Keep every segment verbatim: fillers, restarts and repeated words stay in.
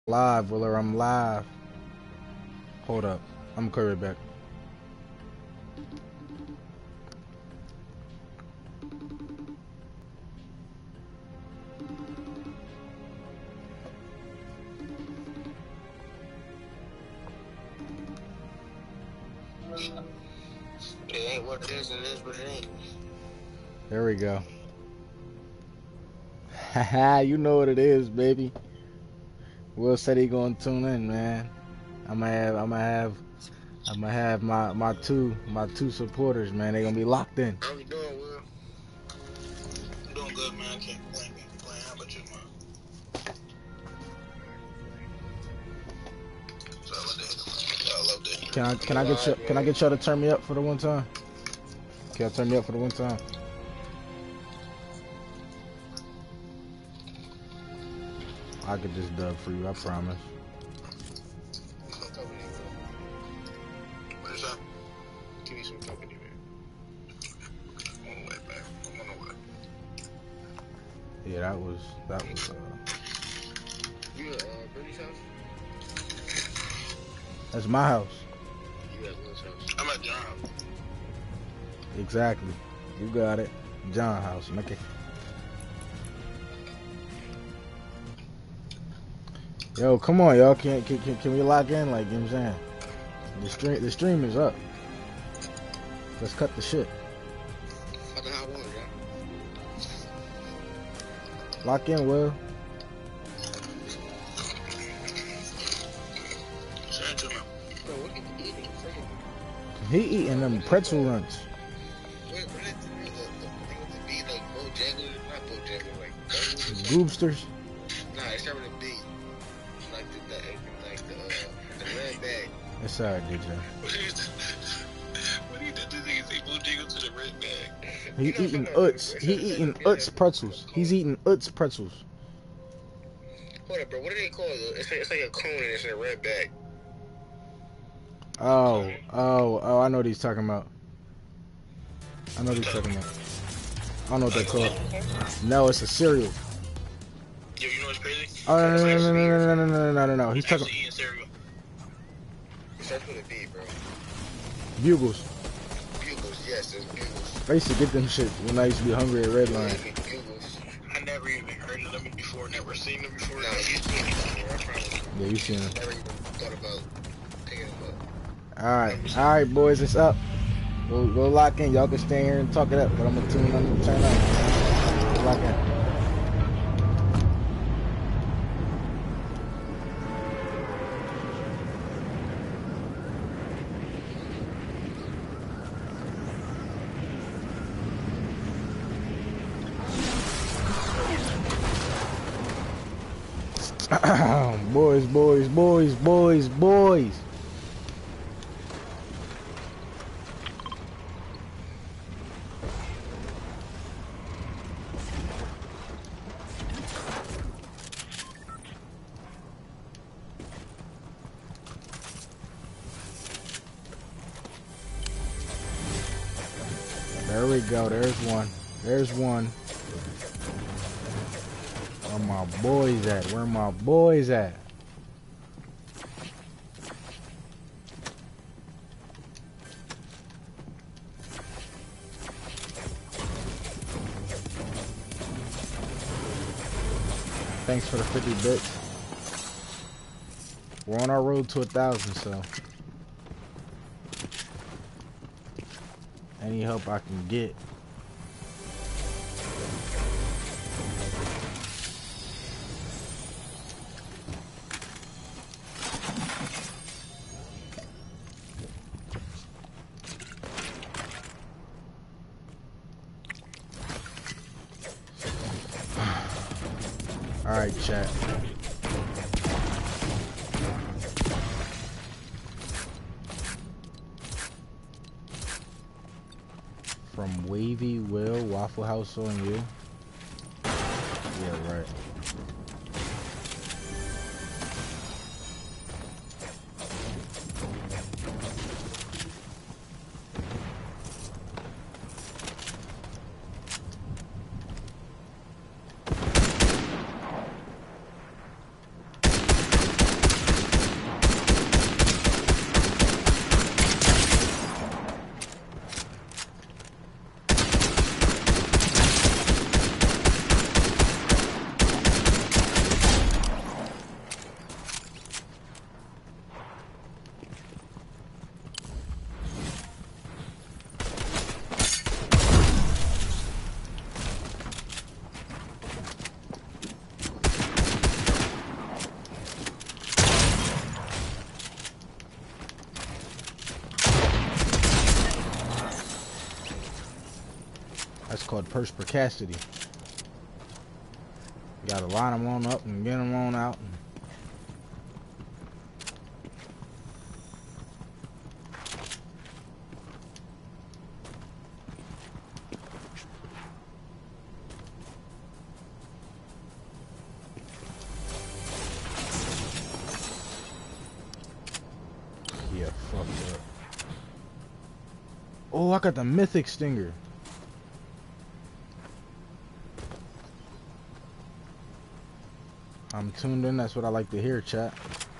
Live, Willer, I'm live. Hold up. I'm Curry back. It ain't what it is, and it is what it ain't. There we go. Haha, you know what it is, baby. Will said he gonna tune in, man. I'ma have I'ma have I'ma have my my two my two supporters, man. They gonna be locked in. How we doing, Will? I'm doing good, man. I can't complain. Can't complain. How about you, man? So I love that. I love that. Can I can I get you can I get y'all to turn me up for the one time? Can y'all turn me up for the one time? I could just dub for you, I promise. What is that? Give me some company, man. I'm on the way back. I'm on the way. Yeah, that was that was uh You at uh, Brittany's house? that's my house. You at Will's house? I'm at John's house. Exactly. You got it. John house, nigga. Yo, come on, y'all. Can, can can can we lock in? Like, you know what I'm saying? The stream the stream is up. Let's cut the shit. Fucking hot water, yeah. Lock in, Will. Send it to me. Bro, what are you eating? He eating them pretzel runs. What, what is the, the, the thing with the B, like Bojangles? Not Bojangles, like Bojangles. Goobsters. Nah, it's started with a B. Like the, the like the uh, the red bag. It's alright, D J. What do you do? What do you do? This nigga say Bojangles to the red bag. He You know eating what I'm talking Utz. about, He it's like- eating it's like- Utz pretzels. He's eating Utz pretzels. Hold up, bro. What do they call it? It's like, it's like a cone and it's in a red bag. Oh, oh, oh! I know what he's talking about. I know what he's talking about. I don't know what they're called. No, it's a cereal. Yo, you know what's crazy? Oh no no no no no no no no no no no! He's talking Actually eating cereal. It starts with a B, bro. Bugles. Bugles, yes, it's Bugles. I used to get them shit when I used to be hungry at Redline. Bugles. I never even heard of them before, never seen them before. Nah, you seen them before, I promise. Yeah, you seen them. Never even thought about picking them up. All right, all right, boys, it's up. Go, go lock in. Y'all can stay here and talk it up, but I'm gonna tune. I'm gonna turn up. Go lock in. Boys, boys, boys, boys, boys. There we go. There's one. There's one. Where my boys at? Where my boys at? Thanks for the fifty bits. We're on our road to a thousand, so any help I can get. All right, chat. From Wavy Will, Waffle House on you. Yeah, right. That's called perspicacity. You gotta line them on up and get them on out. And yeah, fucked up. Oh, I got the mythic stinger. I'm tuned in. That's what I like to hear, chat.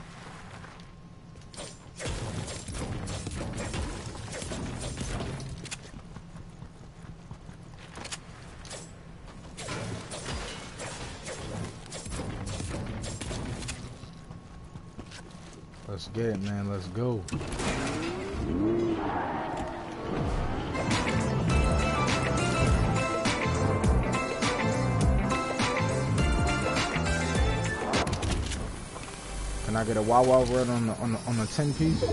Let's get it, man. Let's go. Can I get a Wawa red on the on the on the ten piece?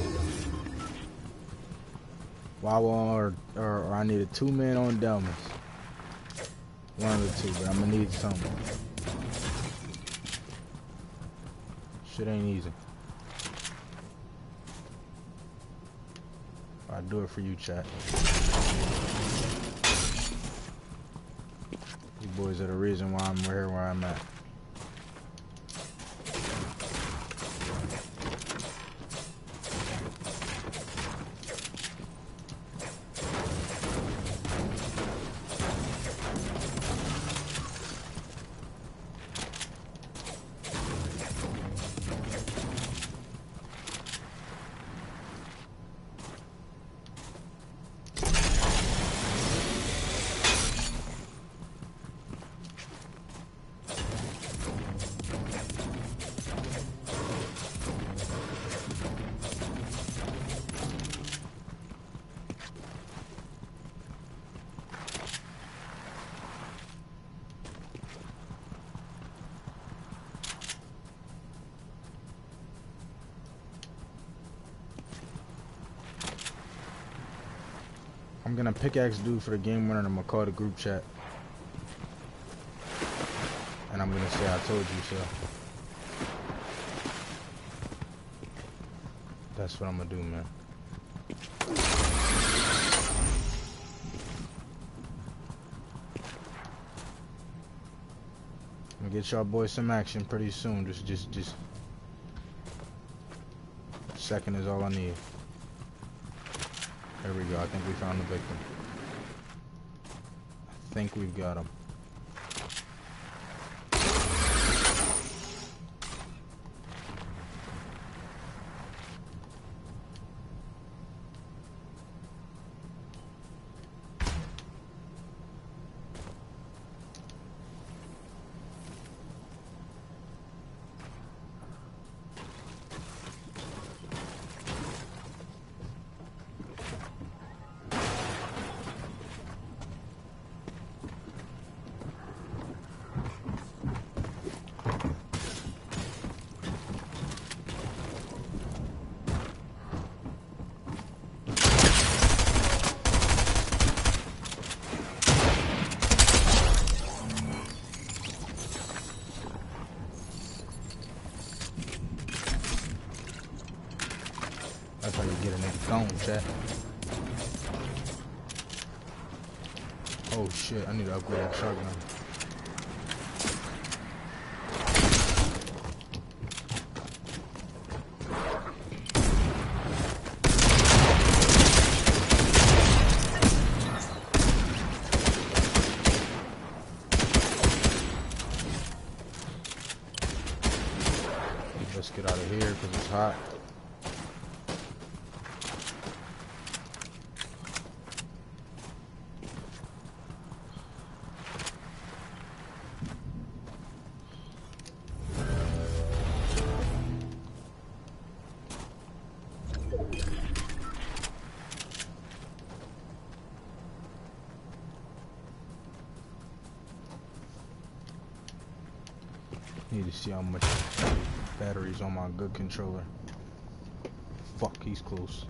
Wawa or, or or I need a two man on Delmas. One of the two, but I'm gonna need something. Shit ain't easy. I do it for you, chat. You boys are the reason why I'm here where I'm at. I'm gonna pickaxe dude for the game winner and I'm gonna call the group chat. And I'm gonna say I told you so. That's what I'm gonna do, man. I'm gonna get y'all boys some action pretty soon. Just, just, just. A second is all I need. There we go. I think we found the victim. I think we've got him. That's how you get a nigga gone, chat. Oh shit, I need to upgrade that shotgun. Let's get out of here because it's hot. Need to see how much batteries on my good controller. Fuck, he's close.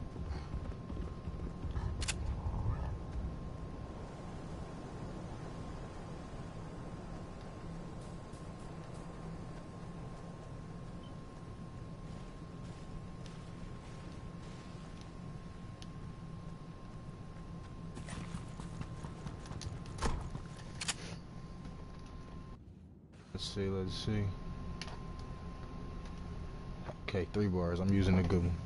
see, let's see. Okay, three bars. I'm using a good one.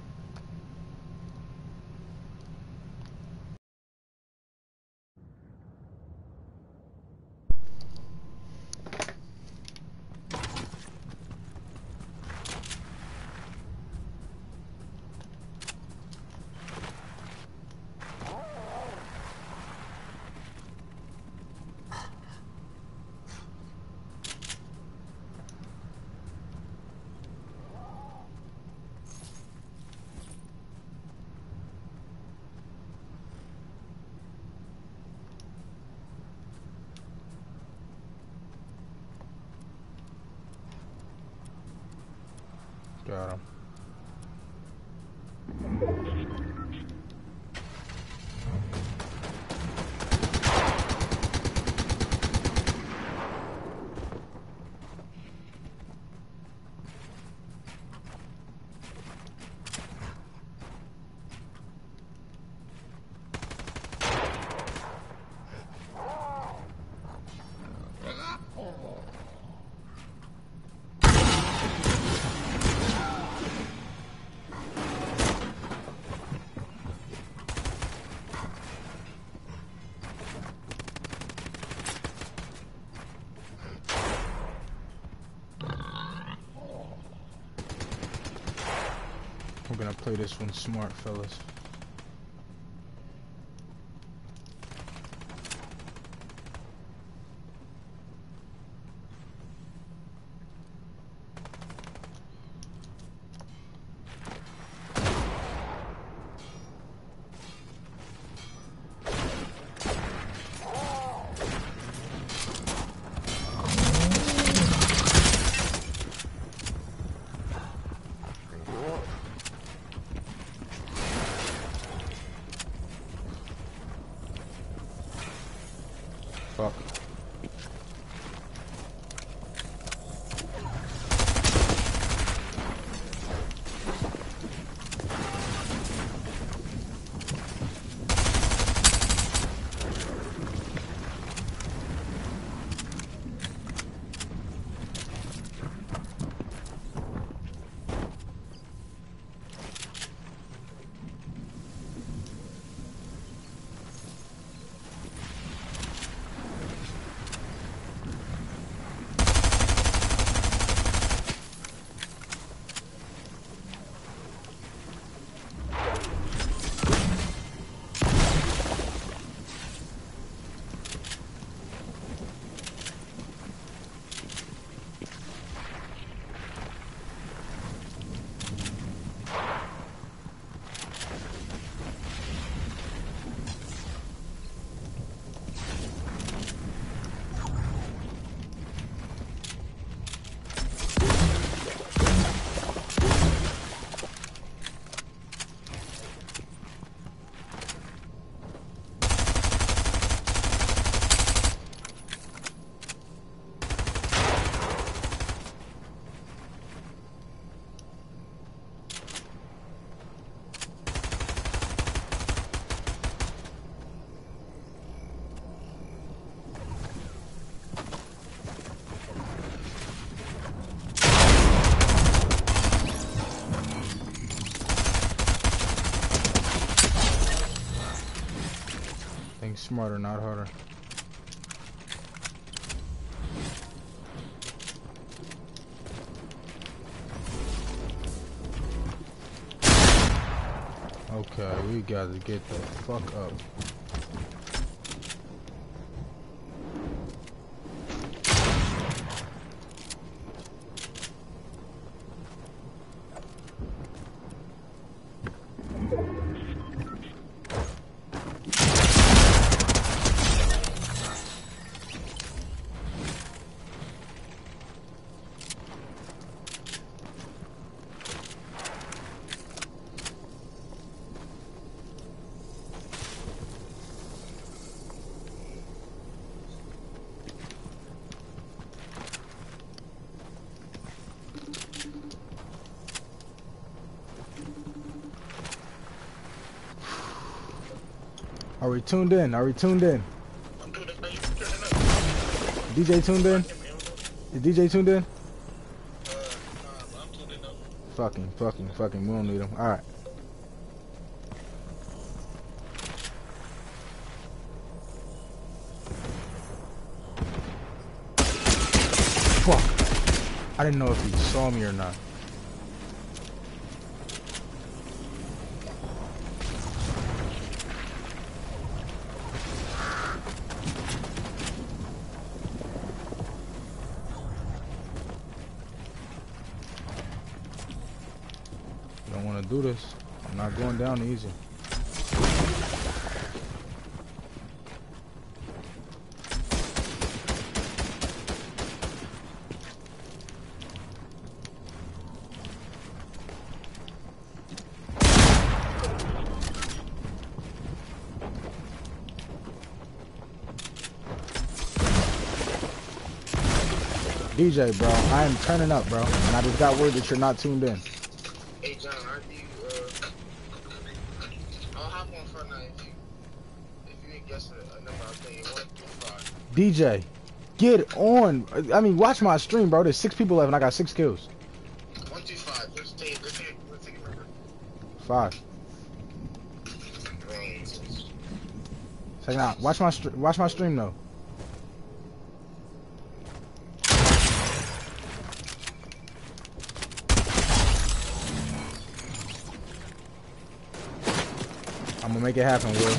Got him. We're gonna play this one smart, fellas. Fuck. Think smarter, not harder. Okay, we gotta get the fuck up. Are we tuned in? Are we tuned in? I'm doing it. You turning up. D J tuned in? Is D J tuned in? Uh, nah, but I'm tuned in though. Fucking, fucking, fucking. We don't need him. All right. Fuck. I didn't know if he saw me or not. Don't want to do this. I'm not going down easy. D J, bro, I am turning up, bro, and I just got word that you're not tuned in. Hey John, how do you? Uh, I'll hop on front now if you if you didn't guess a, a number. I'll tell you one through five. D J, get on. I mean, watch my stream, bro. There's six people left, and I got six kills. One through five. Let's take let's take let's take a number. Five. Check it out. Watch my str watch my stream though. I'm gonna make it happen, Will.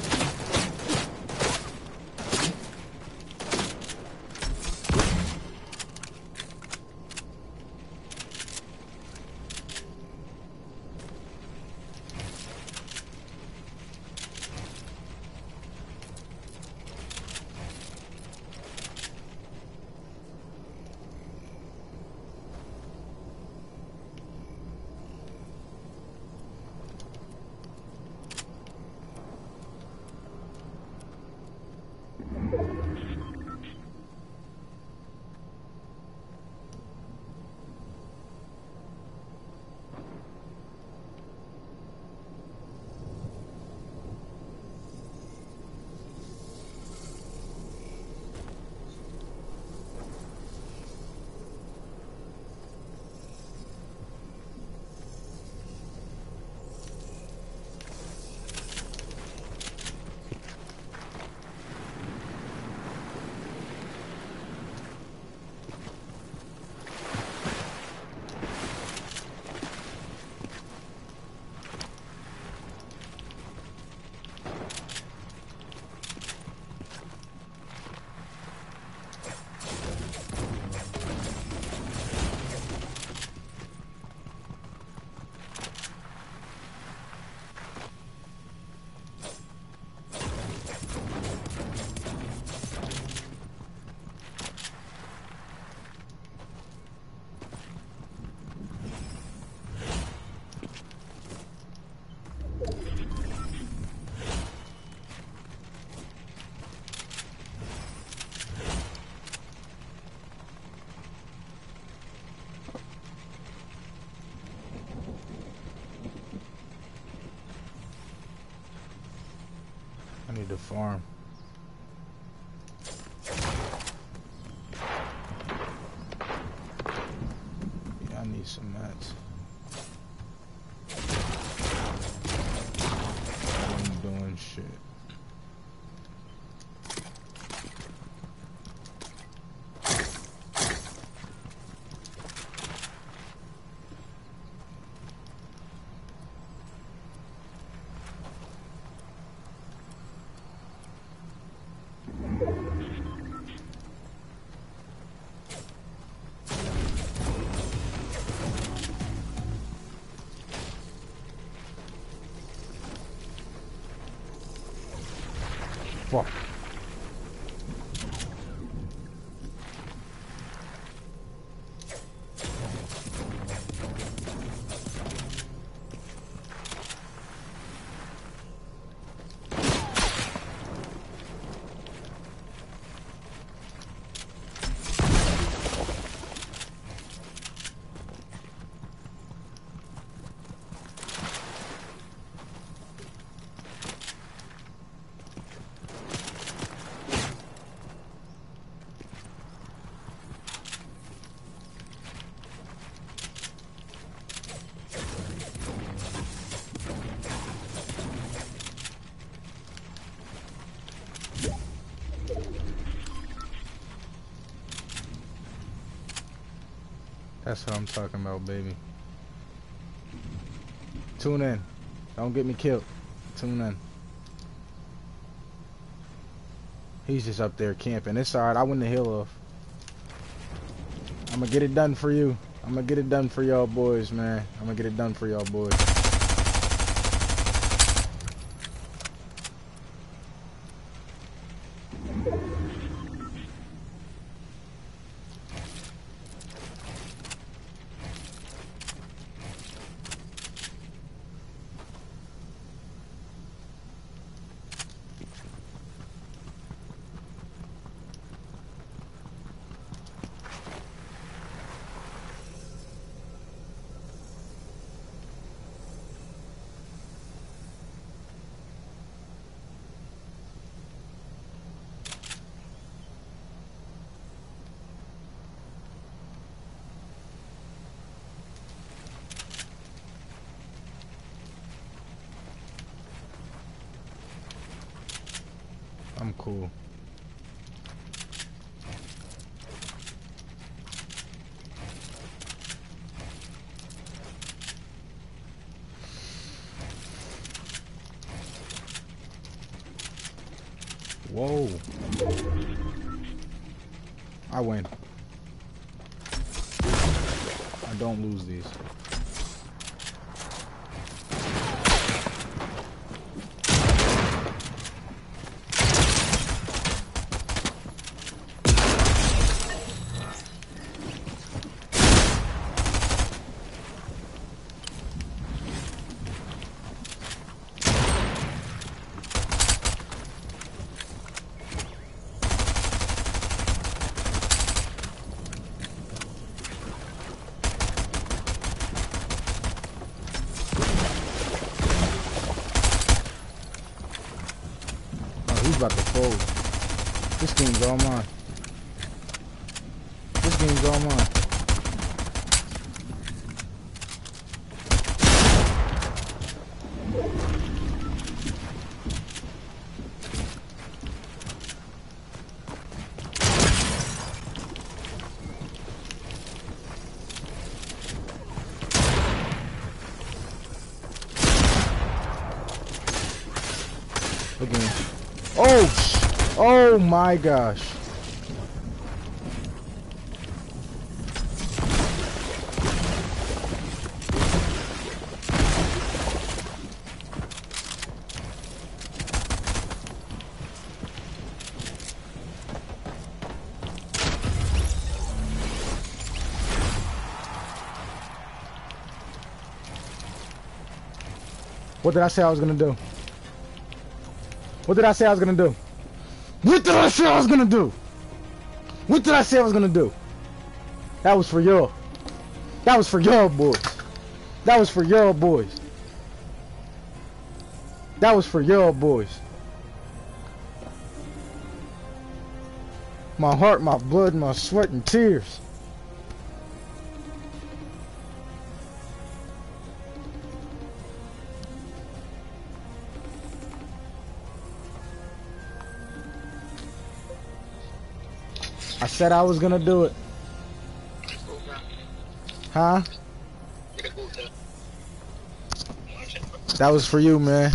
I need to farm. Yeah, I need some mats. I'm doing shit. Fuck. That's what I'm talking about, baby. Tune in. Don't get me killed. Tune in. He's just up there camping. It's alright. I win the hill off. I'm gonna get it done for you. I'm gonna get it done for y'all boys, man. I'm gonna get it done for y'all boys. I'm cool. Whoa. I win. I don't lose these. He's about to fold. This game's all mine. This game's all mine. Look at me. Oh, oh my gosh. What did I say I was gonna do? What did I say I was gonna do? What did I say I was gonna do? What did I say I was gonna do? That was for y'all. That was for y'all boys. That was for y'all boys. That was for y'all boys. My heart, my blood, my sweat and tears. I said I was gonna do it. Huh? That was for you, man.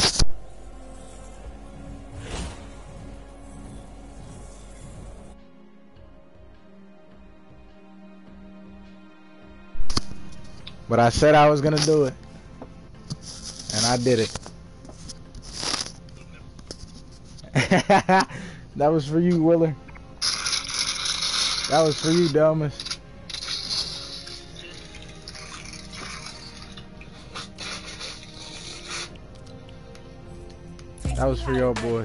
But I said I was gonna do it. And I did it. That was for you, Willer. That was for you, Delmas. That was for your boy.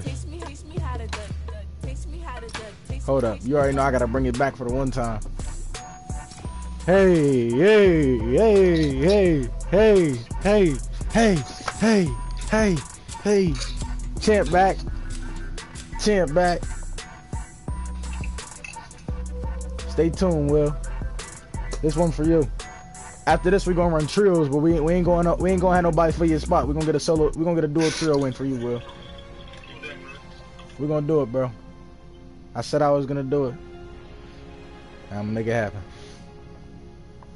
Hold up. You already know I gotta bring it back for the one time. Hey, hey, hey, hey, hey, hey, hey, hey, hey, hey. Champ back. Champ back. Stay tuned, Will. This one for you. After this, we gonna run trios, but we we ain't going up. We ain't gonna have nobody for your spot. We gonna get a solo. We gonna get a dual trio win for you, Will. We gonna do it, bro. I said I was gonna do it. I'm gonna make it happen.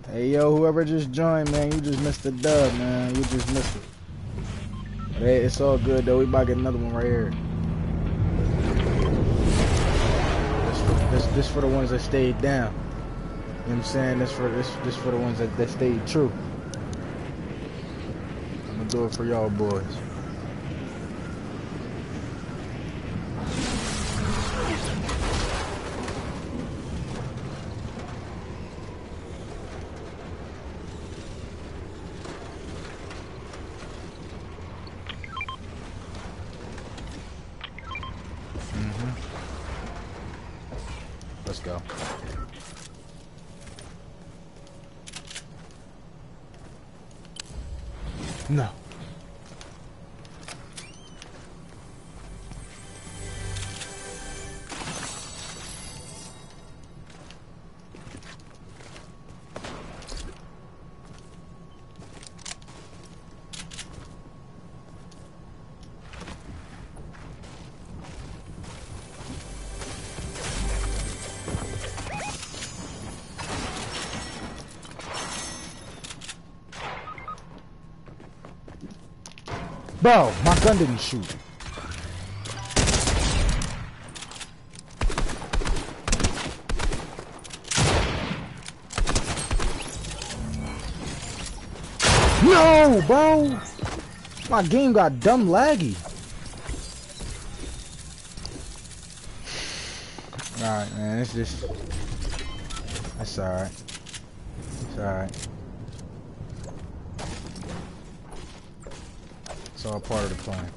Hey yo, whoever just joined, man, you just missed the dub, man. You just missed it. But hey, it's all good though. We about to get another one right here. This for, this, this for the ones that stayed down. You know what I'm saying? This for this this for the ones that, that stayed true. I'm gonna do it for y'all boys. Let's go. No. Bro, my gun didn't shoot. No, bro. My game got dumb laggy. Alright, man. It's just... That's alright. It's alright. It's all part of the plan.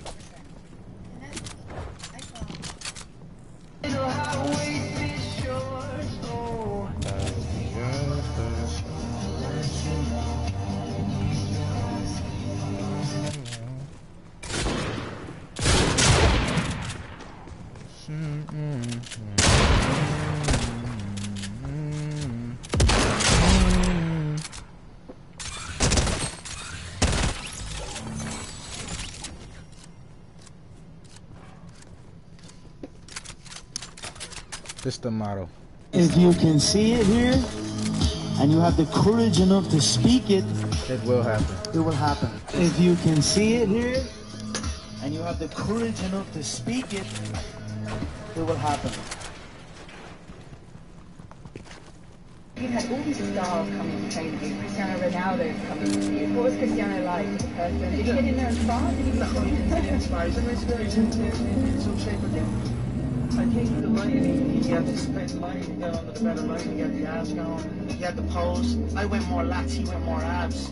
This the motto. If you can see it here, and you have the courage enough to speak it, it will happen. It will happen. If you can see it here, and you have the courage enough to speak it, it will happen. You had all these stars coming to train you. Cristiano Ronaldo coming to you. What was Cristiano like as a person? Did he get in there and spar? Did he No, he didn't get inspired. He's a nice guy. He's in, in, in some shape again. I think the line, he, he had to spend the line to get onto the better line, he had the abs going, he had the pose. I went more lats, he went more abs.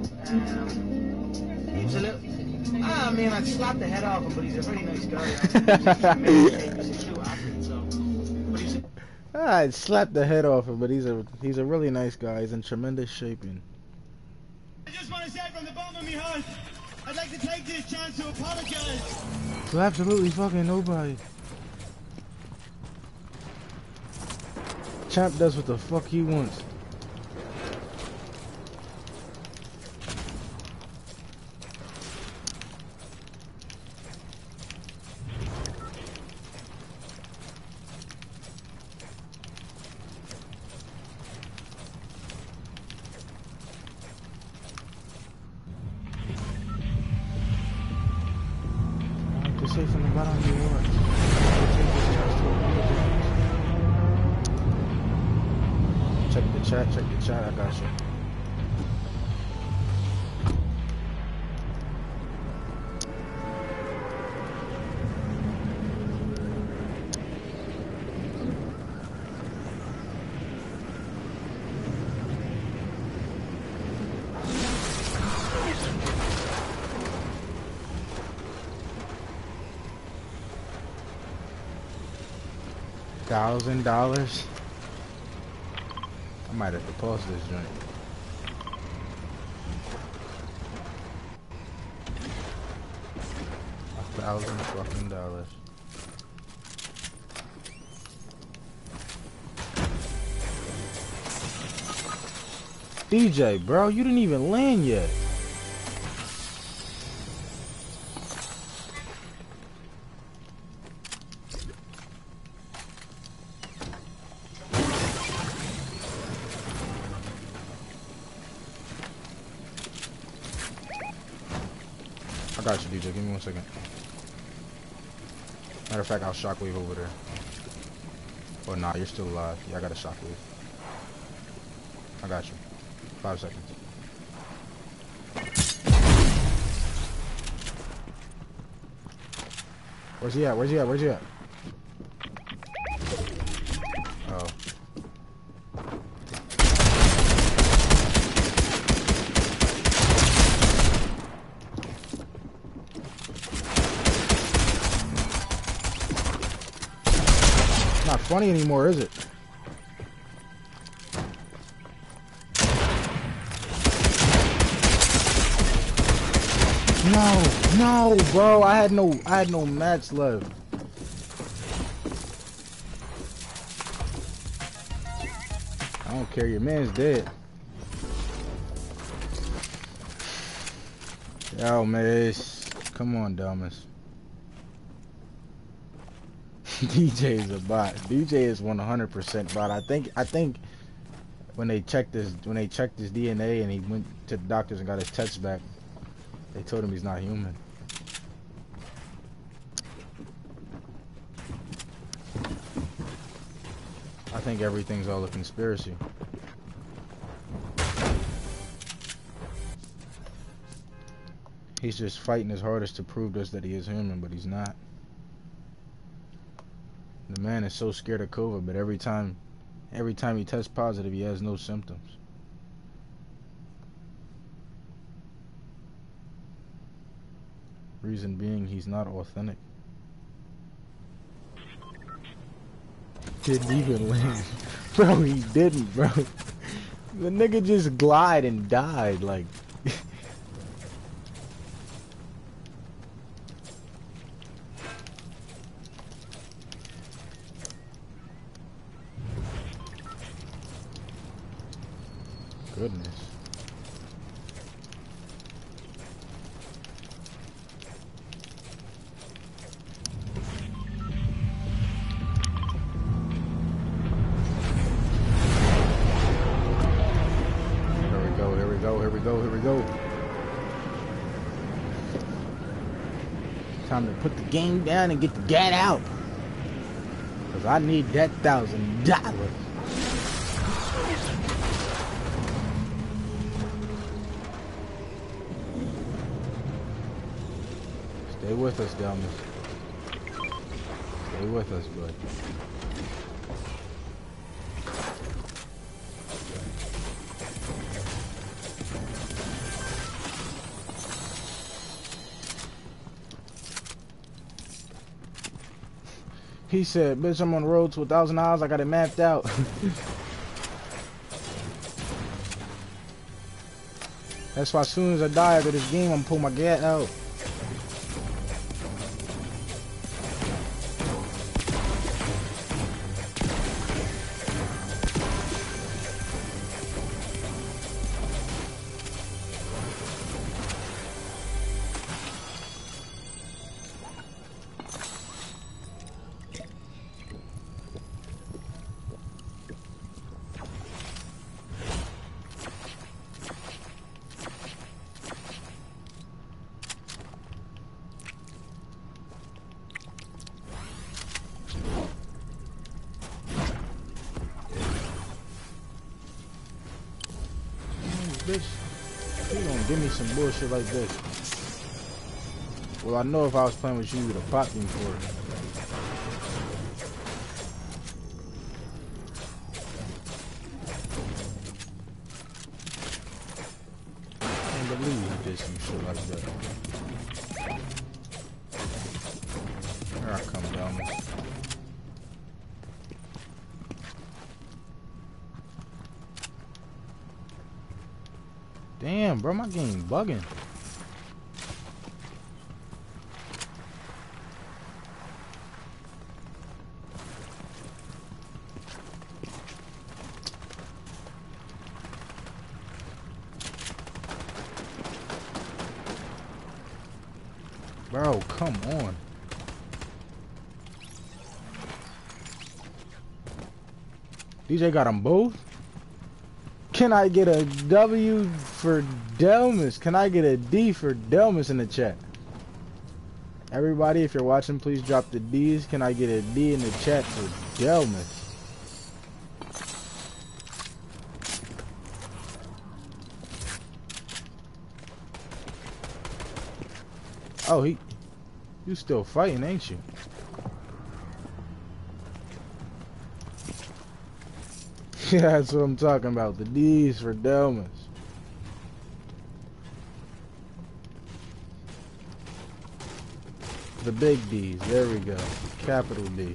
Um, he was a little, ah man, I'd slap the head off him, but he's a very nice guy. He's a true athlete, so. But he's a, I'd slap the head off him, but he's a he's a really nice guy. He's in tremendous shaping. I just want to say from the bottom of my heart, I'd like to take this chance to apologize. To absolutely fucking nobody. Champ does what the fuck he wants. To say from the bottom of your heart. Check the chat, check the chat, I got you. Thousand dollars? I might have to pause this joint. A thousand fucking dollars. D J, bro, you didn't even land yet. got you, D J. Give me one second. Matter of fact, I'll shockwave over there. Oh, nah, you're still alive. Yeah, I got a shockwave. I got you. Five seconds. Where's he at? Where's he at? Where's he at? Oh. It's not funny anymore, is it? No, no, bro. I had no, I had no mats left. I don't care. Your man's dead. Yo, Mace. Come on, Delmas. D J is a bot. D J is one hundred percent bot. I think. I think when they checked his, when they checked his D N A and he went to the doctors and got his tests back, they told him he's not human. I think everything's all a conspiracy. He's just fighting his hardest to prove to us that he is human, but he's not. The man is so scared of COVID, but every time, every time he tests positive, he has no symptoms. Reason being, he's not authentic. Didn't even land. Bro, he didn't, bro. The nigga just glide and died, like. Goodness. Time to put the game down and get the gat out. Cause I need that thousand dollars. Stay with us, Delmas. Stay with us, bud. He said, bitch, I'm on the road to a thousand hours. I got it mapped out. That's why as soon as I die after this game, I'm gonna pull my gat out. Bitch, you gonna give me some bullshit like this? Well, I know if I was playing with you, you would have popped me for it. I can't believe you did some shit like that. Here I come, down. Damn, bro, my game bugging. Bro, come on. D J got them both? Can I get a W for Delmas? Can I get a D for Delmas in the chat? Everybody, if you're watching, please drop the D's. Can I get a D in the chat for Delmas? Oh, he, you still fighting, ain't you? Yeah, that's what I'm talking about. The D's for Delmas. The big D's. There we go. Capital D.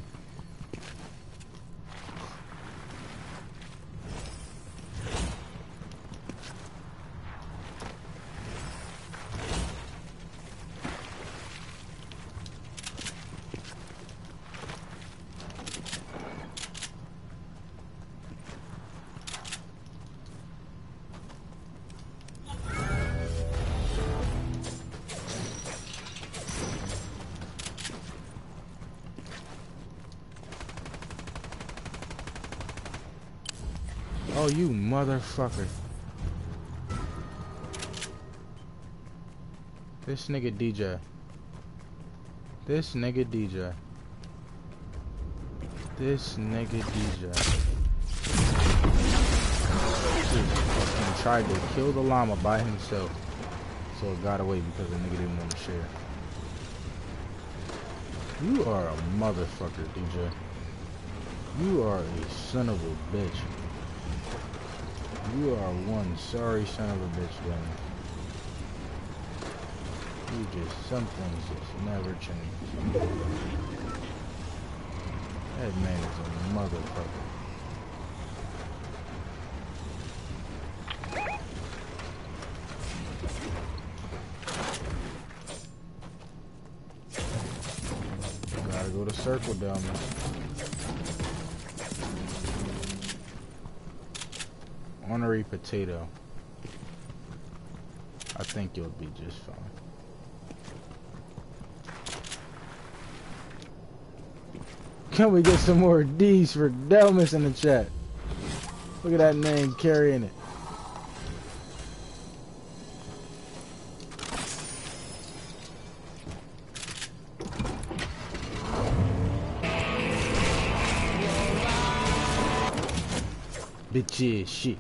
Oh, you motherfucker. This nigga D J. This nigga D J. This nigga D J. He tried to kill the llama by himself. So it got away because the nigga didn't want to share. You are a motherfucker, D J. You are a son of a bitch. You are one sorry son of a bitch, man. You just, some things just never change. That man is a motherfucker. Gotta go to circle down there. Ornery potato. I think you'll be just fine. Can we get some more D's for Delmas in the chat? Look at that name carrying it. Bitch shit.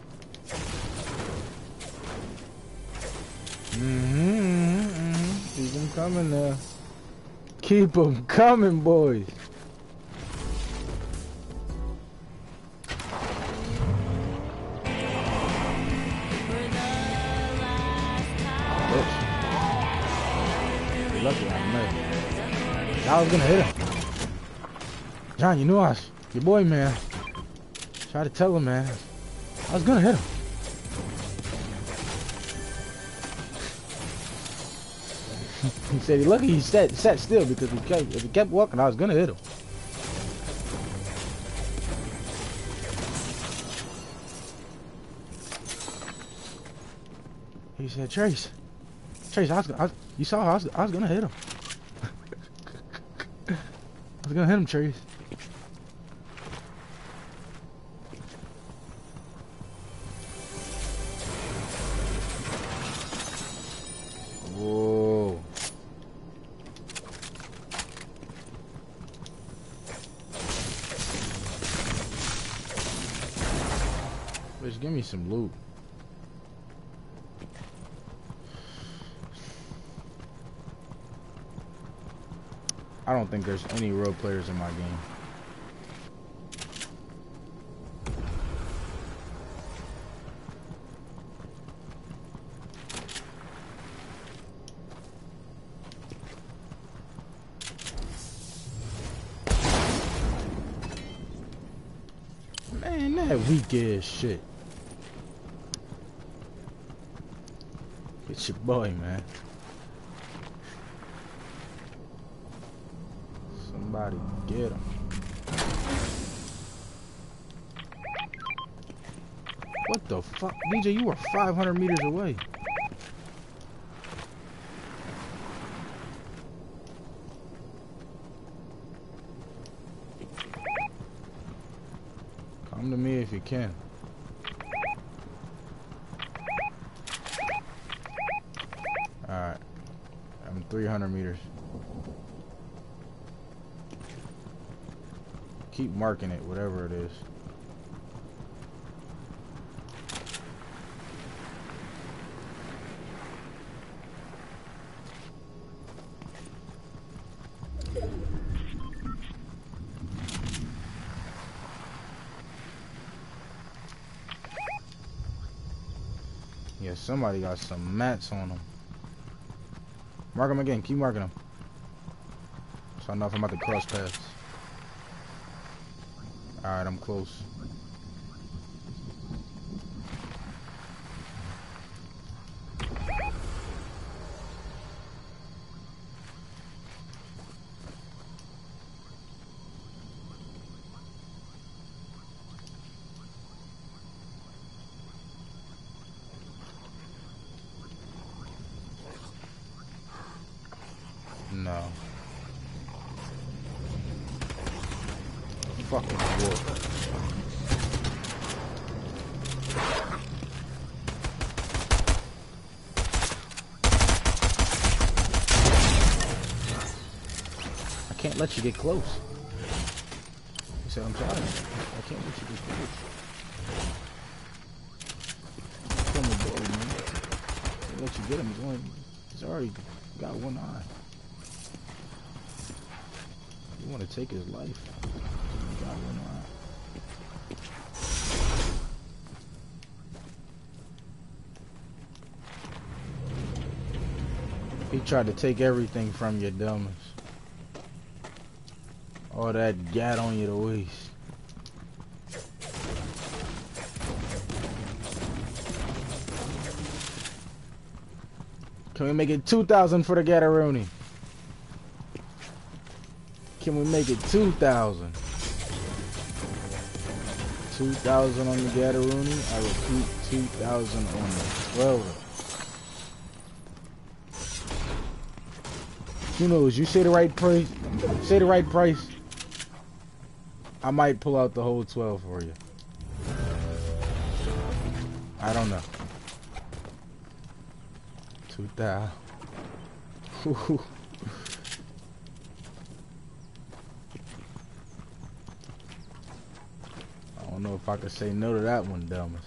Mm-hmm, mm-hmm. Keep them coming now. Keep them coming, boys. You're lucky I missed. I was gonna hit him. John, you knew I was your boy, man. Try to tell him, man. I was gonna hit him. He said he lucky he sat sat still because he kept, if he kept walking, I was gonna hit him. He said, Trace, Trace, I was, I was you saw I was, I was gonna hit him. I was gonna hit him, Trace. Whoa. Bitch, give me some loot. I don't think there's any real players in my game. Man, that weak ass shit. It's your boy, man. Somebody get him. What the fuck? D J, you were five hundred meters away. Come to me if you can. Alright. I'm three hundred meters. keep marking it, whatever it is. Yeah, somebody got some mats on them. Mark them again. Keep marking them. So I know if I'm about to cross paths. Alright, I'm close. No. Fucking wood. I can't let you get close. He said, I'm sorry. I can't let you get close. From the door, man. Can't let you get him. He's, only, he's already got one eye. You want to take his life. He's got one eye. He tried to take everything from you, dummies. All that gat on your waist. Can we make it two thousand for the Gatoroni? Can we make it two thousand? two thousand on the Gatoroni. I repeat, two thousand on the twelve. Who knows? You say the right price. Say the right price. I might pull out the whole twelve for you. I don't know. two thousand. I don't know if I could say no to that one, dumbass.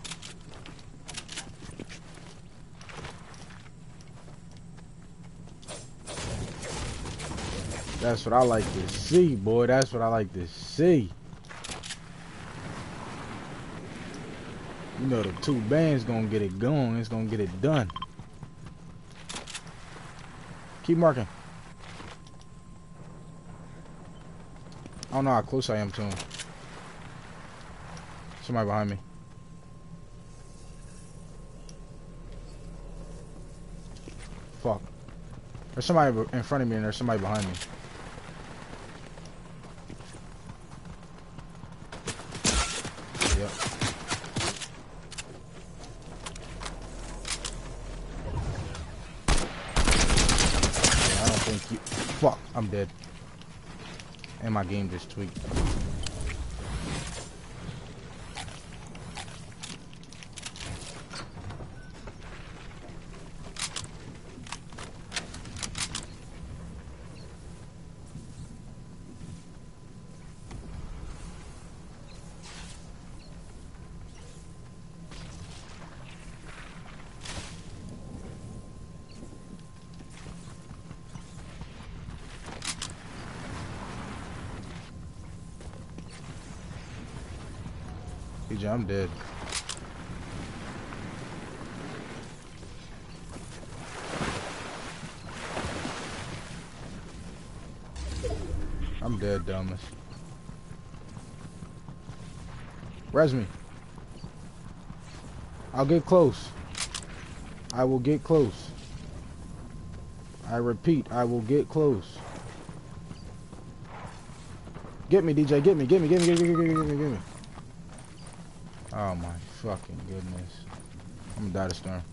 That's what I like to see, boy. That's what I like to see. You know the two bands gonna get it going. It's gonna get it done. Keep marking. I don't know how close I am to him. Somebody behind me. Fuck. There's somebody in front of me and there's somebody behind me. Yep. Yeah, I don't think you... Fuck, I'm dead. And my game just tweaked. I'm dead. I'm dead, dumbass. Res me. I'll get close. I will get close. I repeat, I will get close. Get me, D J. Get me, get me, get me, get me, get me, get me, get me. Oh my fucking goodness. I'm gonna die to storm.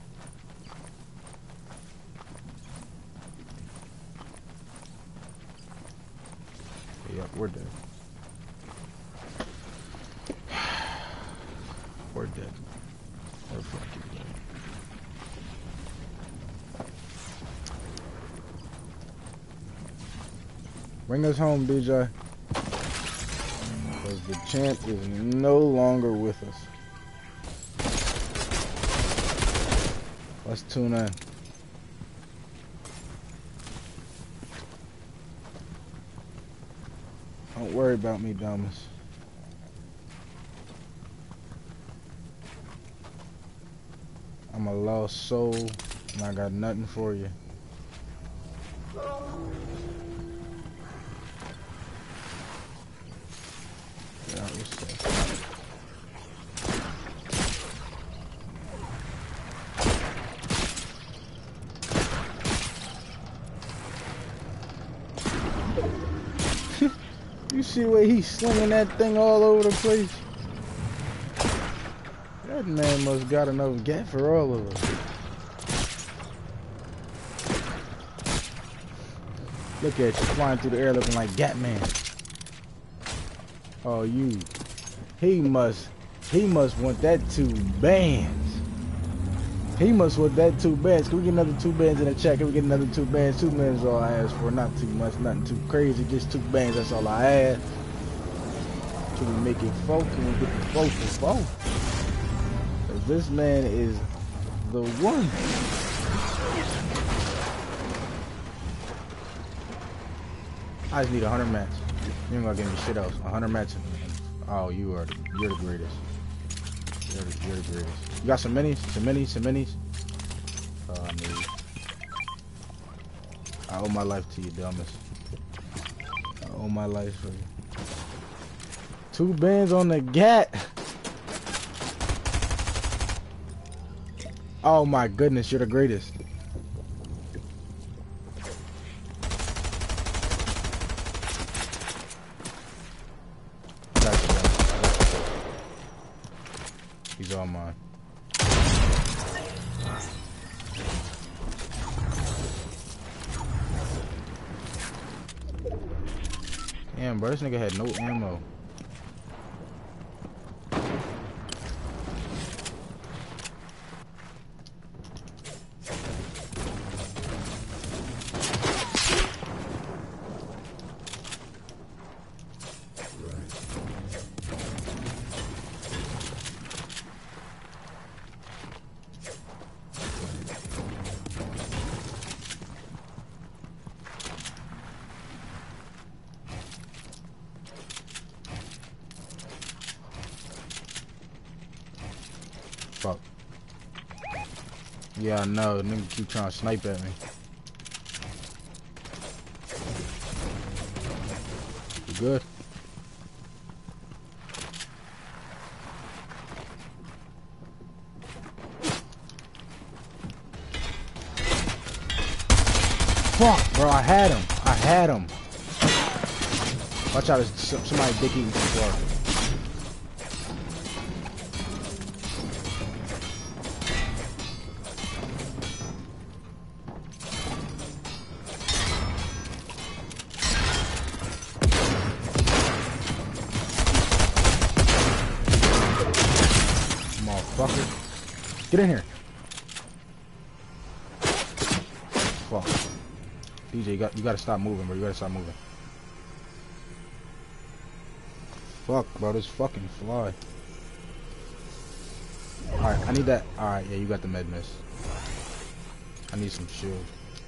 Yep, we're dead. We're dead. We're fucking dead. Bring us home, D J. Because the champ is no longer with us. Let's tune in. Don't worry about me, dummies. I'm a lost soul, and I got nothing for you. Yeah, what's up? You see the way he's slinging that thing all over the place? That man must got enough gat for all of us. Look at you flying through the air looking like Gatman. Oh, you. He must, he must want that two bands. He must want that two bands. Can we get another two bands in the chat? Can we get another two bands? Two bands is all I ask for. Not too much, nothing too crazy. Just two bands, that's all I ask. Can we make it four? Can we get the four for four? Cause this man is the one. I just need a hundred matches. You ain't gonna give me shit else. A hundred matches. Oh, you are the, you're the greatest. You're the, you're the greatest. You got some minis? Some minis? Some minis? Oh, I need. I owe my life to you, dumbest. I owe my life for you. Two bands on the gat. Oh my goodness, you're the greatest. That's right. He's all mine. Damn, bro, this nigga had no ammo. Fuck. Yeah, I know. Nigga keep trying to snipe at me. You good? Fuck, bro. I had him. I had him. Watch out. There's somebody dick eating some floor. Get in here. Fuck. D J, you got you gotta stop moving, bro. You gotta stop moving. Fuck, bro, this fucking fly. Alright, I need that. Alright, yeah, you got the med miss. I need some shield.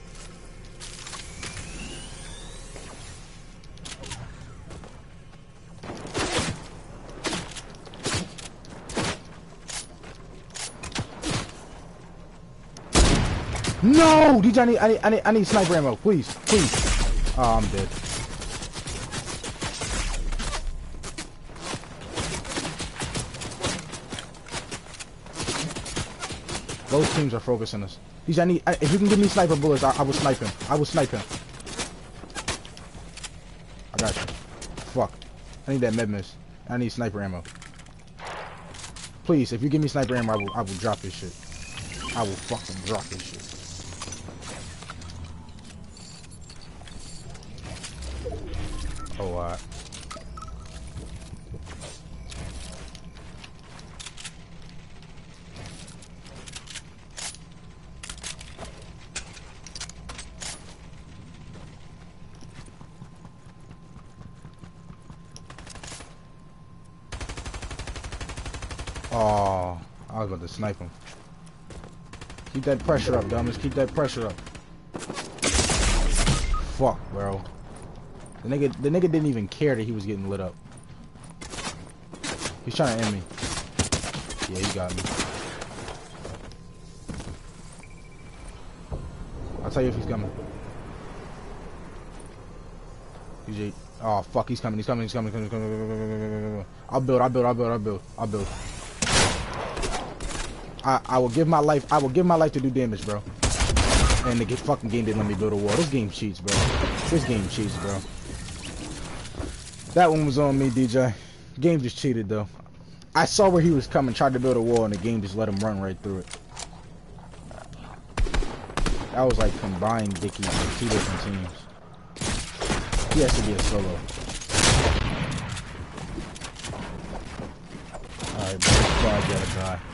No! D J, I need, I need, I need, I need sniper ammo. Please, please. Oh, I'm dead. Those teams are focusing us. D J, I need, I, if you can give me sniper bullets, I, I will snipe him. I will snipe him. I got you. Fuck. I need that med miss. I need sniper ammo. Please, if you give me sniper ammo, I will, I will drop this shit. I will fucking drop this shit. Oh, uh. Oh, I was about to snipe him. Keep that pressure up, dumbass. Keep that pressure up. Fuck, bro. The nigga, the nigga didn't even care that he was getting lit up. He's trying to end me. Yeah, he got me. I'll tell you if he's coming. D J. Oh fuck, he's coming. He's coming. He's coming. He's coming. He's coming. I'll build. I'll build. I'll build. I'll build. I'll build. I I will give my life. I will give my life to do damage, bro. And the fucking game didn't let me build a wall. This game cheats, bro. This game cheats, bro. That one was on me, D J. Game just cheated though. I saw where he was coming, tried to build a wall, and the game just let him run right through it. That was like combined Dickie from two different teams. He has to be a solo. Alright, bro. This guy's gotta die.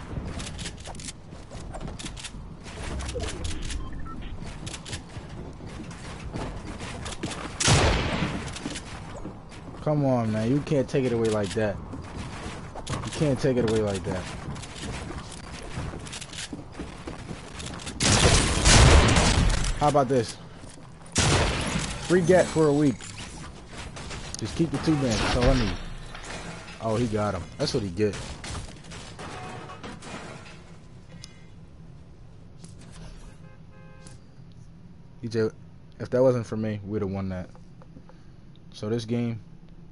Come on, man. You can't take it away like that. You can't take it away like that. How about this? Free get for a week. Just keep the two bands. That's all I need. Oh, he got him. That's what he get. D J, if that wasn't for me, we'd have won that. So this game,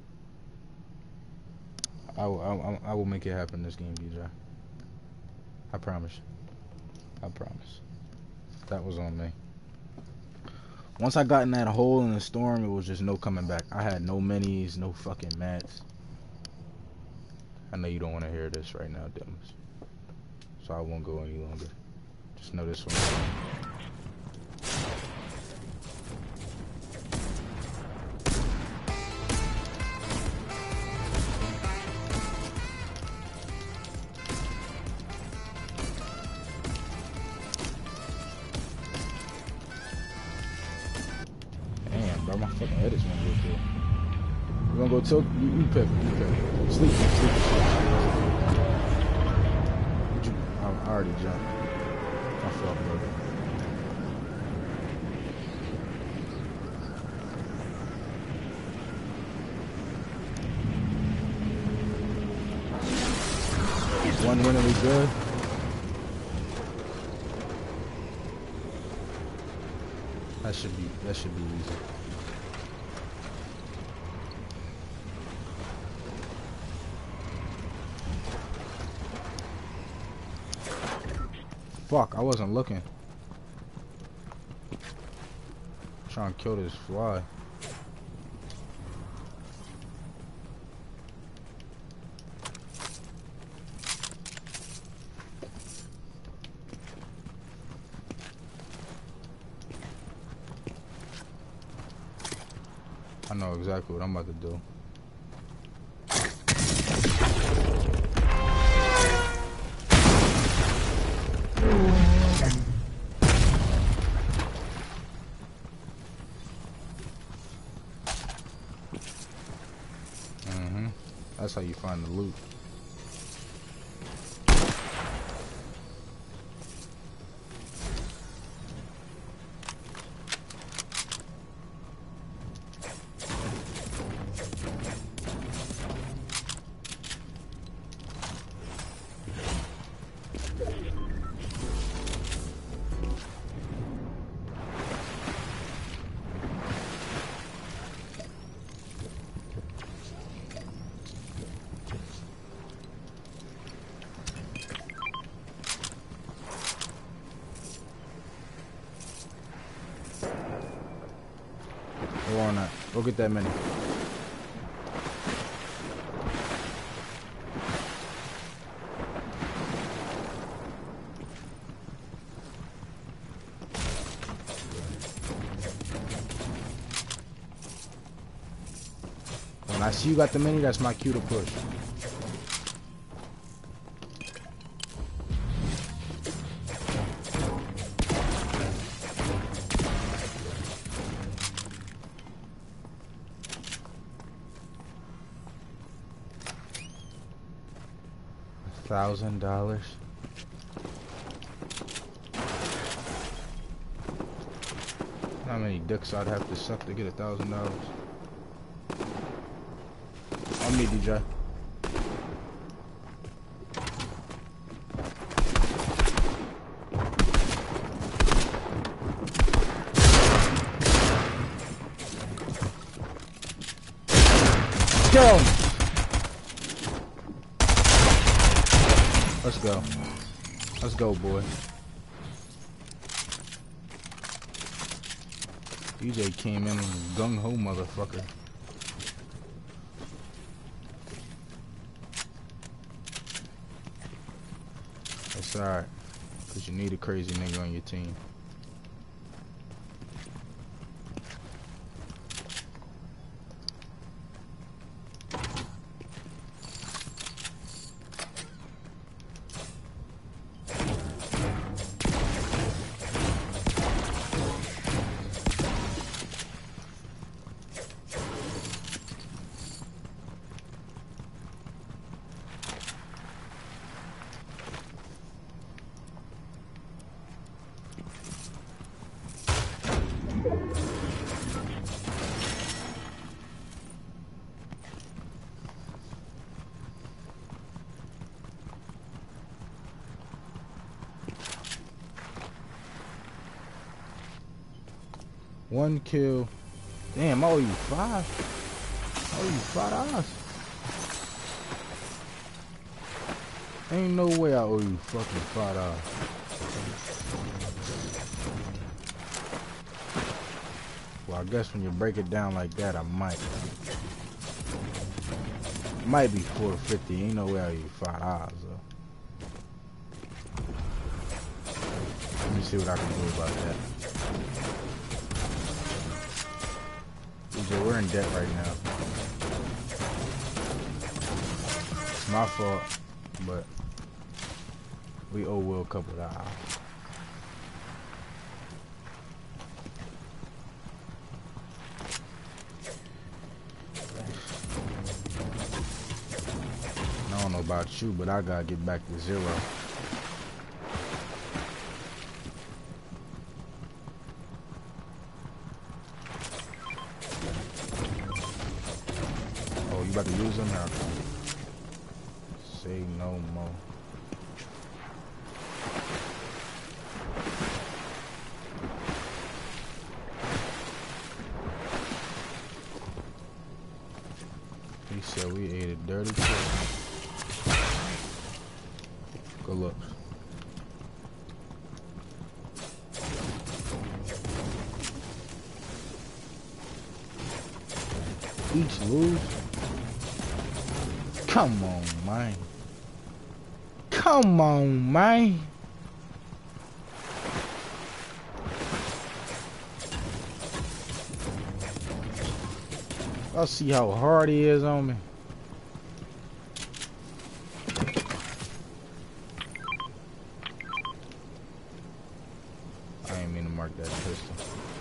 I will, I, will, I will make it happen this game, D J. I promise. I promise. That was on me. Once I got in that hole in the storm, it was just no coming back. I had no minis, no fucking mats. I know you don't want to hear this right now, Dimmers. So I won't go any longer. Just know this one. Bro, my fucking head is gonna go through. You wanna go tilt? You, you pick, you pick. Sleep, sleep, sleep. Would you, I, I already jumped. I fuck, bro. One win and we good. That should be, that should be easy. Fuck, I wasn't looking. Trying to kill this fly. I know exactly what I'm about to do. That's how you find the loot. Go on that. Go get that mini. When I see you got the mini, that's my cue to push. Thousand dollars. How many dicks I'd have to suck to get a thousand dollars? On me, D J. Kill him. Let's go. Let's go, boy. D J came in gung-ho, motherfucker. That's alright. Because you need a crazy nigga on your team. One kill. Damn, I owe you five. I owe you five dollars. Ain't no way I owe you fucking five dollars. Well, I guess when you break it down like that, I might. Might be four fifty. Ain't no way I owe you five dollars though. Let me see what I can do about that. We're in debt right now. It's my fault, but we owe Will a couple of dollars. I don't know about you, but I gotta get back to zero. About to use them now. Say no more. He said we ate a dirty kill. Good luck. Each lose. Come on, man. Come on, man. I'll see how hard he is on me. I ain't mean to mark that pistol.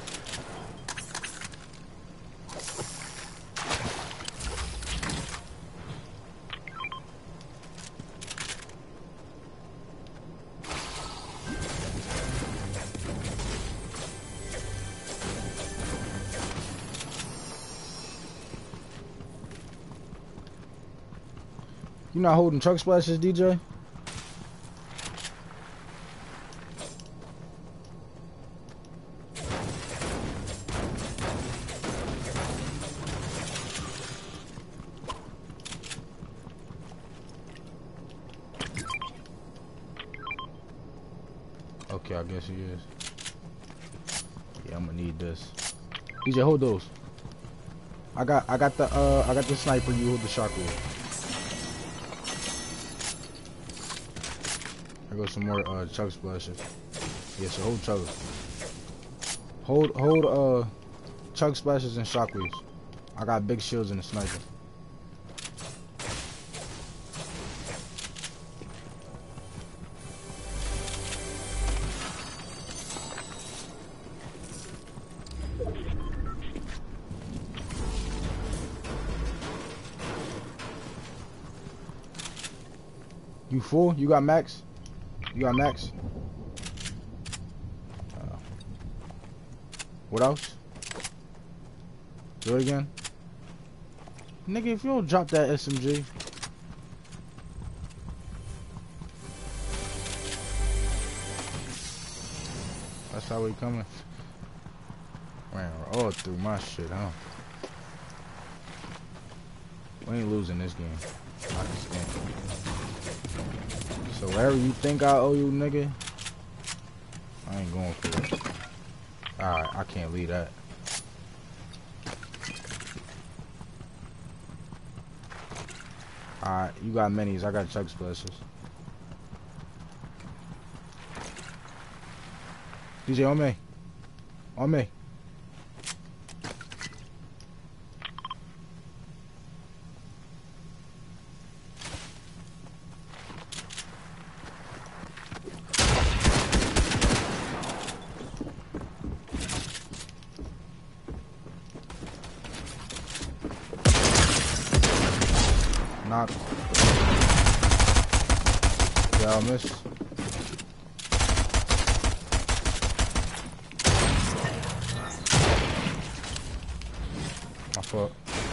You not holding truck splashes, D J? Okay, I guess he is. Yeah, I'm gonna need this. D J, hold those. I got, I got the, uh, I got the sniper. You hold the shockwave. There goes some more uh, chug splashes. Yeah, so hold chug. Hold, hold, uh, chug splashes and shockwaves. I got big shields and a sniper. You You full? You got max? You got max? Uh, what else? Do it again. Nigga, if you don't drop that S M G. That's how we coming. Man, we're all through my shit, huh? We ain't losing this game. I can stand. So whatever you think I owe you, nigga, I ain't going for it. Alright, I can't leave that. Alright, you got minis, I got chug splashes. D J, on me. On me. Knock. Yeah, I missed. My fault.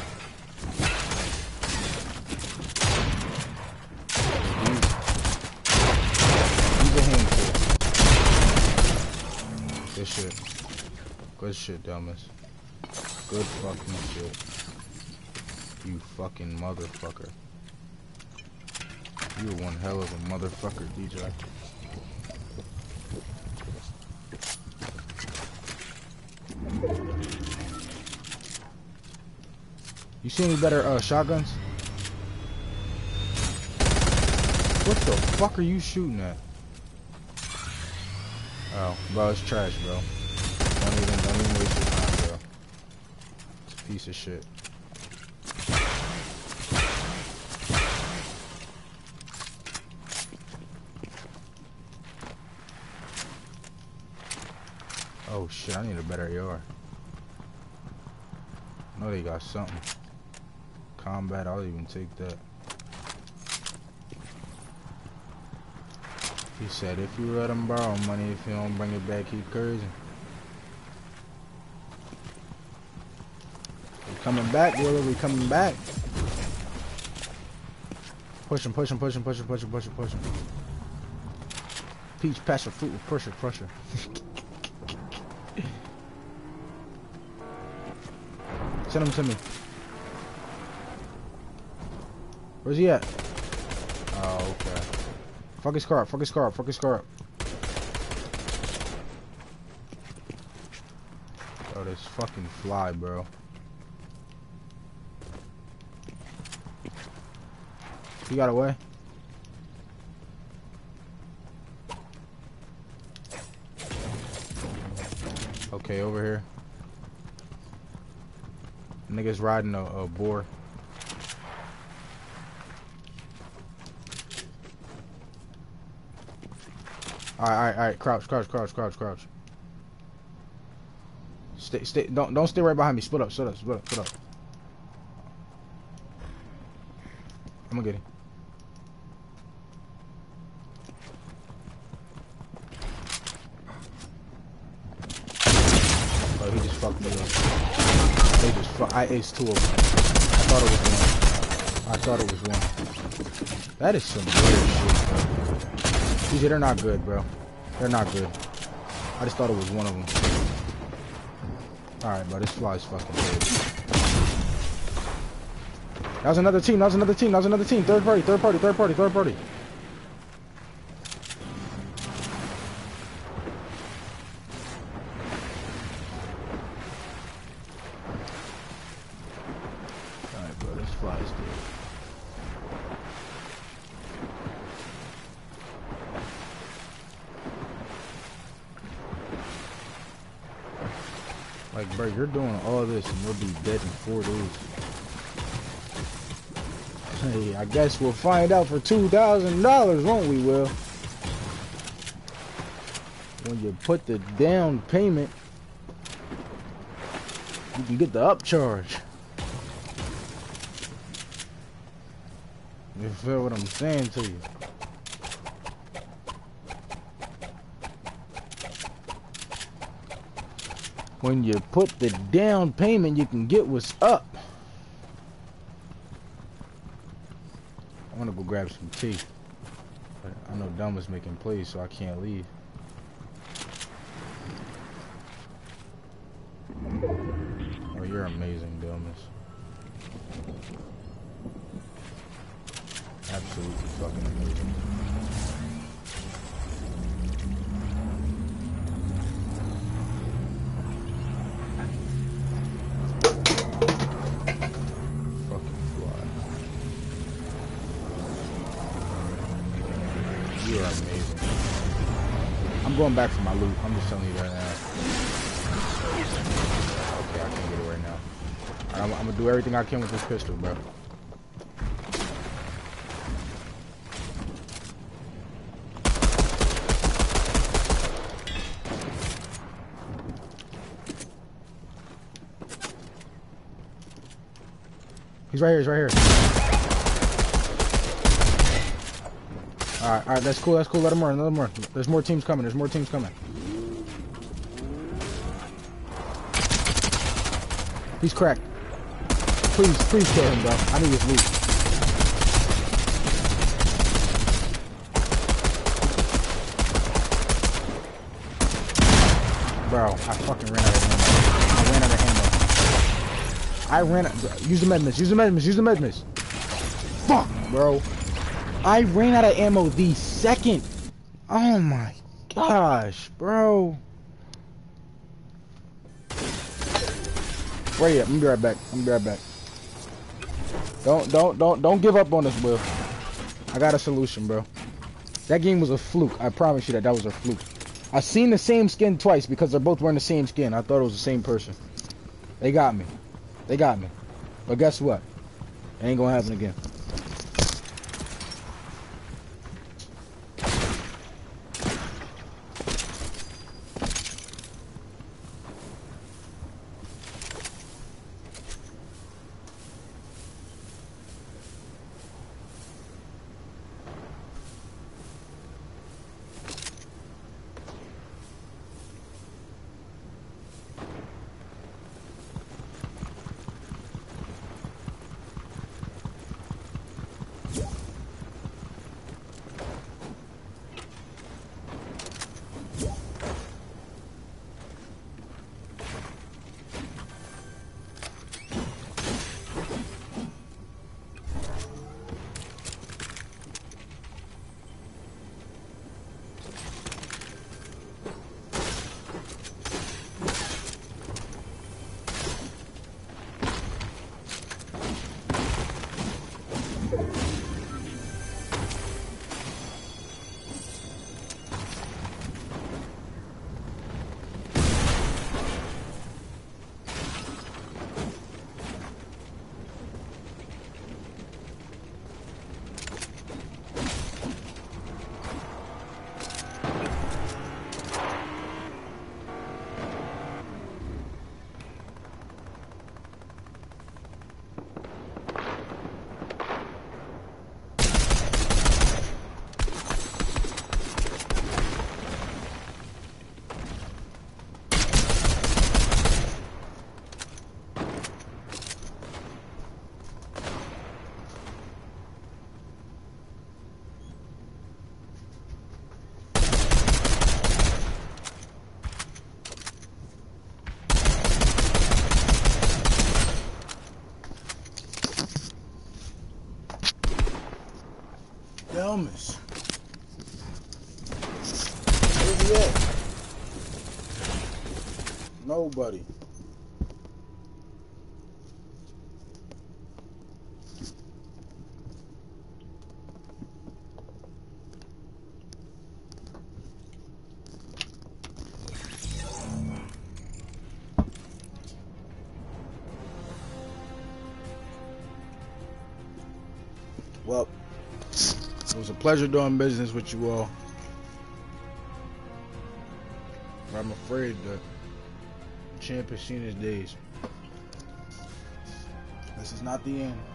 He's a handful. Good shit. Good shit, dumbass. Good fucking shit. You fucking motherfucker. You're one hell of a motherfucker, D J. You see any better uh, shotguns? What the fuck are you shooting at? Oh, bro, it's trash, bro. Don't even, don't even waste your time, bro. It's a piece of shit. Oh shit, I need a better A R. I know they got something. Combat, I'll even take that. He said if you let him borrow money, if you don't bring it back, he crazy. We coming back, Willa, we coming back. Push him, push him, push him, push him, push him, push him, push him. Peach, passion, fruit, pressure, pressure. Send him to me. Where's he at? Oh, okay. Fuck his car up, fuck his car up, fuck his car up. Oh, this fucking fly, bro. He got away. Okay, over here. Niggas riding a, a boar. Alright, alright, alright. Crouch, crouch, crouch, crouch, crouch. Stay, stay. Don't, don't stay right behind me. Split up, split up, split up, split up. I'm gonna get him. Oh, he just fucked me up. They just fuck. I aced two of them. I thought it was one. I thought it was one. That is some weird shit, bro. These they're not good, bro. They're not good. I just thought it was one of them. Alright, bro. This fly's fucking dead. That was another team. That was another team. That was another team. Third party. Third party. Third party. Third party. Alright, bro. This fly is good. Like, bro, you're doing all this and we'll be dead in four days. Hey, I guess we'll find out for two thousand dollars, won't we, Will? When you put the down payment, you can get the upcharge. You feel what I'm saying to you? When you put the down payment, you can get what's up. I want to go grab some tea. But I know Dumb is making plays, so I can't leave. Oh, you're amazing, Dumbest. Absolutely fucking amazing. Fucking fly. You are amazing. I'm going back for my loot. I'm just telling you right now. Okay, I can't get it right now. I'm, I'm gonna do everything I can with this pistol, bro. He's right here, he's right here. Alright, alright, that's cool, that's cool. Let him run, let him run. There's more teams coming, there's more teams coming. He's cracked. Please, please kill him, bro. I need his loot. Bro, I fucking ran out of ammo. I ran out of ammo. I ran out. Use the med miss. Use the med miss. Use the med miss. Fuck, bro. I ran out of ammo the second. Oh my gosh, bro. Where you at? I'm gonna be right back. I'm gonna be right back. Don't, don't, don't, don't give up on us, Will. I got a solution, bro. That game was a fluke. I promise you that that was a fluke. I seen the same skin twice because they're both wearing the same skin. I thought it was the same person. They got me. They got me. But guess what? It ain't gonna happen again. Elmas. Where's he at? Nobody. Well, it was a pleasure doing business with you all. But I'm afraid that the champ has seen his days. This is not the end.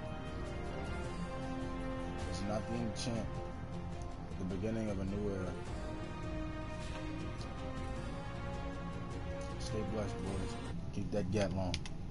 This is not the end of the champ. But the beginning of a new era. It's Stay blessed, boys. Keep that gat long.